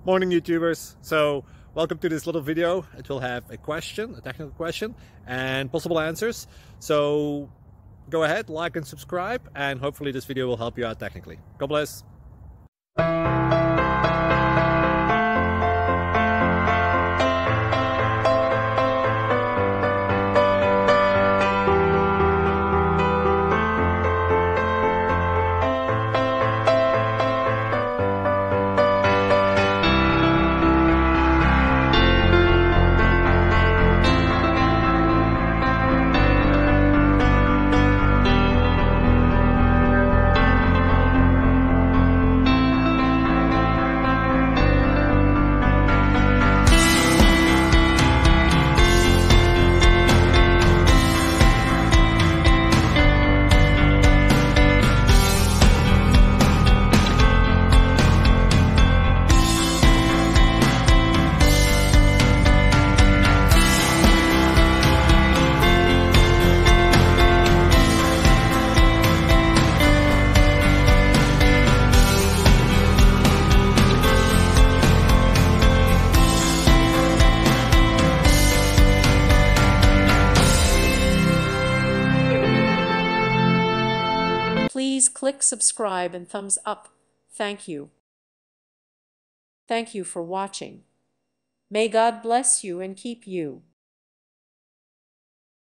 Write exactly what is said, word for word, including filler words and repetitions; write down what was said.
Morning YouTubers. So welcome to this little video. It will have a question, a technical question, and possible answers. So go ahead, like and subscribe, and hopefully this video will help you out technically. God bless. Please click subscribe and thumbs up. Thank you. Thank you for watching. May God bless you and keep you.